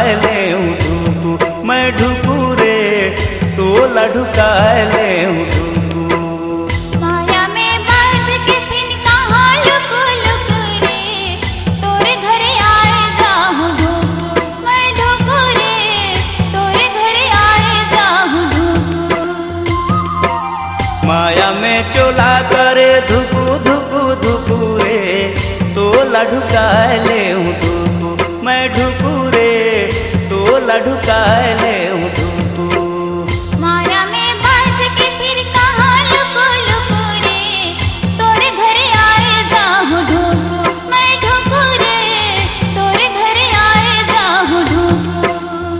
ले ढुकू मैं ढुकू रे तोला ढुकाए ले ढुकू। माया में बाज के फिर कहाँ लुक लुक रे तोरे घरे आए जाऊं ढुकू मैं ढुकू रे तोरे घरे आए जाऊं ढुकू। माया में चोला करे धुकू धुकू धुकू रे तोला ढुकाए ले ढुकू मैं ढुकू रे तोला ढुकाए ले ढुकू। माया में बाज के फिर कहाँ लुक लुक रे तोरे घरे आए जाऊं ढुकू मैं ढुकू रे तोरे घरे आए जाऊं ढुकू।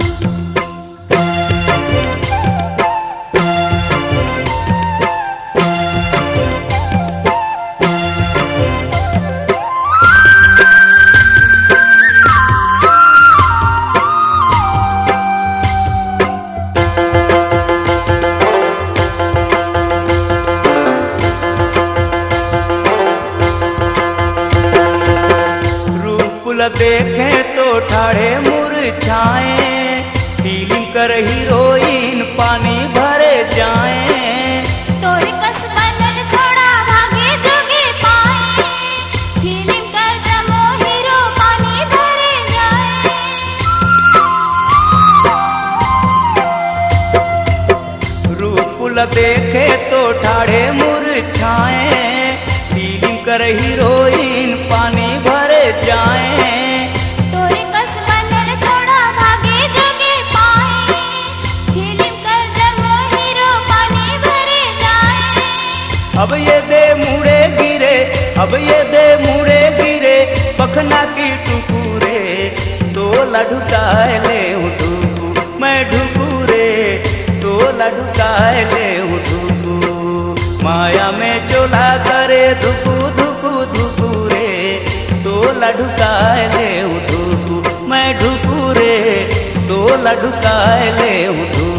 देखे तो ठाड़े मुरझाए फीलिंग कर हीरोइन पानी भरे जाए। तोरे कस बनल छोड़ा भागे जोगे पाए फीलिंग कर जमो हीरो पानी भरे जाए। रूपुल देखे तो ठाड़े मुरझाए फीलिंग कर हीरोइन पानी भरे जाए। अब ये दे मुड़े गिरे अब ये दे मुड़े गिरे पखना की टुकुरे तोला ढुकाए ले ढुकू मैं ढुकू रे तोला ढुकाए ले ढुकू। माया में चोला करे धुकू धुकू धुकू रे तोला ढुकाए ले ढुकू मैं ढुकू रे तोला ढुकाए ले ढुकू।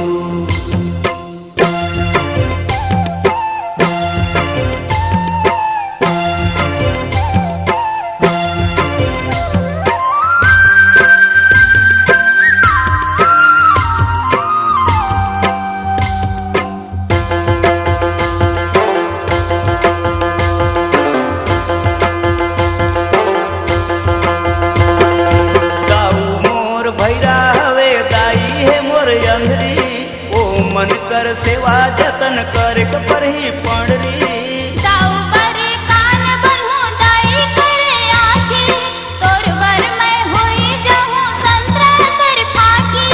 मन कर सेवा जतन कर पर ही पड़री दाऊ बरे कान बनहु दाई करे आखी तोर बर मैं होई जाऊं संतरा कर फाकी।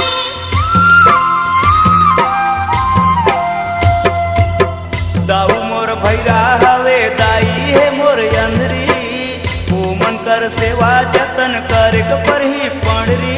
दाऊ मोर भैरा हवे दाई है मोर अंधरी ओ मन कर सेवा जतन कर पर ही पड़री।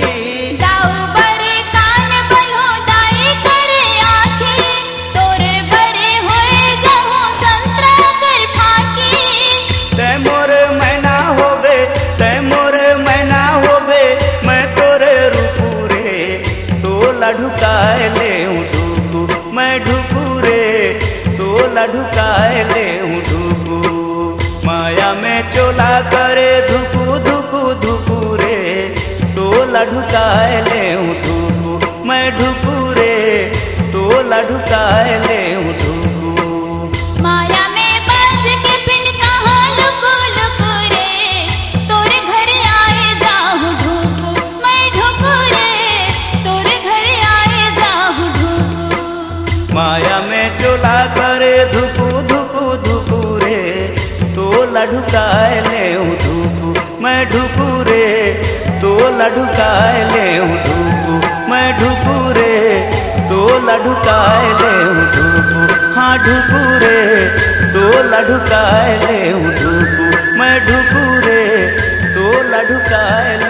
ढुकाए ले ढुकू मैं ढुकू रे तोला ढुकाए ले ढुकू। माया में चोला करे धुकू धुकू धुकू रे तोला ढुकाए ले ढुकू मैं ढुकू रे तोला ढुकाए ले ढुकू। माया में बाज के फिर कहाँ लुक लुक रे तोरे घरे आए जाऊं ढुकू मैं ढुकू रे तोरे घरे आए जाऊं ढुकू। माया में चोला करे धुकू धुकू धुकू रे तोला ढुकाए ले ढुकू मैं ढुकू रे तोला ढुकाए ले ढुकू मैं ढुकू रे तोला ढुकाए ले ढुकू। हाँ ढुकू रे तोला ढुकाए ले ढुकू मैं ढुकू रे तोला ढुकाए ले